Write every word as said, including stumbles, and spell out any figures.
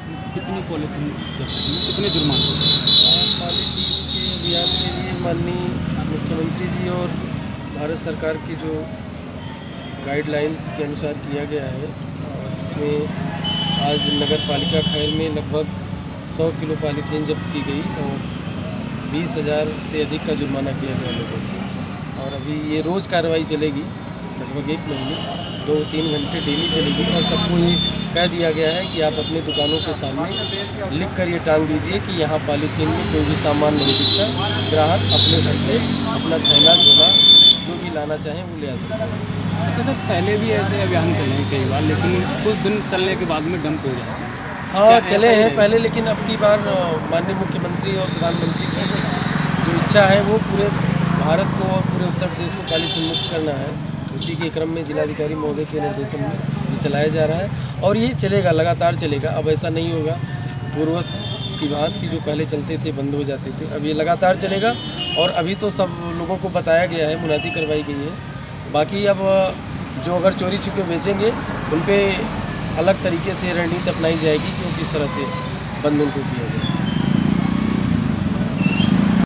कितनी पॉलीथीन जब्त की, कितने जुर्माने? पॉलीथीन के अभियान के लिए माननीय मुख्यमंत्री जी और भारत सरकार की जो गाइडलाइंस के अनुसार किया गया है, इसमें आज नगर पालिका खैर में लगभग सौ किलो पॉलीथीन जब्त की गई और बीस हज़ार से अधिक का जुर्माना किया गया लोगों से। और अभी ये रोज़ कार्रवाई चलेगी, लगभग एक महीने दो तीन घंटे डेली चलेगी और सबको ये कह दिया गया है कि आप अपने दुकानों के सामने लिख कर ये टांग दीजिए कि यहाँ पॉलीथीन में कोई भी सामान नहीं बिकता, ग्राहक अपने घर से अपना थैला झोला जो भी लाना चाहें वो ले आ सकते हैं। अच्छा सर, पहले भी ऐसे अभियान चले हैं कई बार, लेकिन कुछ दिन चलने के बाद में डंप हो जाता है। हाँ चले हैं पहले, लेकिन अब की बार माननीय मुख्यमंत्री और प्रधानमंत्री की जो इच्छा है वो पूरे भारत को और पूरे उत्तर प्रदेश को पॉलीथीन मुक्त करना है। उसी के क्रम में जिलाधिकारी महोदय के निर्देशन में ये चलाया जा रहा है और ये चलेगा, लगातार चलेगा। अब ऐसा नहीं होगा पूर्व की बात की जो पहले चलते थे बंद हो जाते थे, अब ये लगातार चलेगा। और अभी तो सब लोगों को बताया गया है, मुनादी करवाई गई है। बाकी अब जो अगर चोरी छिपे बेचेंगे उन पर अलग तरीके से रणनीति अपनाई जाएगी कि वो किस तरह से बंद उनको किया जाए।